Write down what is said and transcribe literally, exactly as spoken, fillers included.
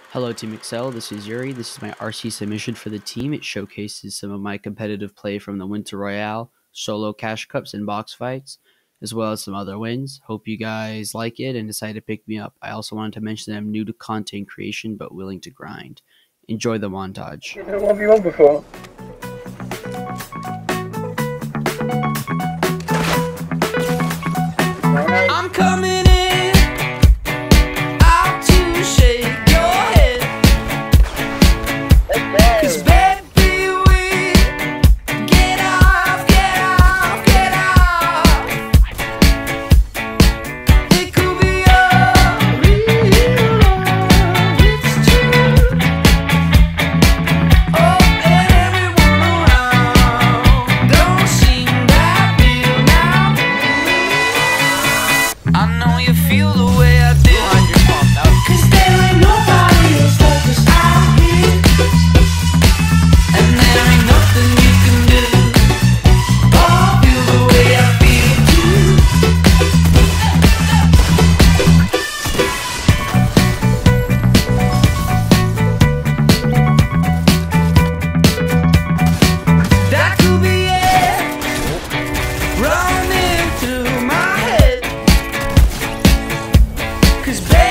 Hello Team Excel, this is Yuri. This is my R C submission for the team. It showcases some of my competitive play from the Winter Royale, solo cash cups, and box fights, as well as some other wins. Hope you guys like it and decide to pick me up. I also wanted to mention that I'm new to content creation but willing to grind. Enjoy the montage. one v one before. I'm coming in out to shake your head. Cause baby we get off, get off, get off. It could be a real love, it's true. Oh, and everyone around don't seem that real now. I know you feel the way I do. Cause there ain't nobody else like us out here. And there ain't nothing you can do. Oh, I feel the way I feel too. That could be it running through my head. Cause baby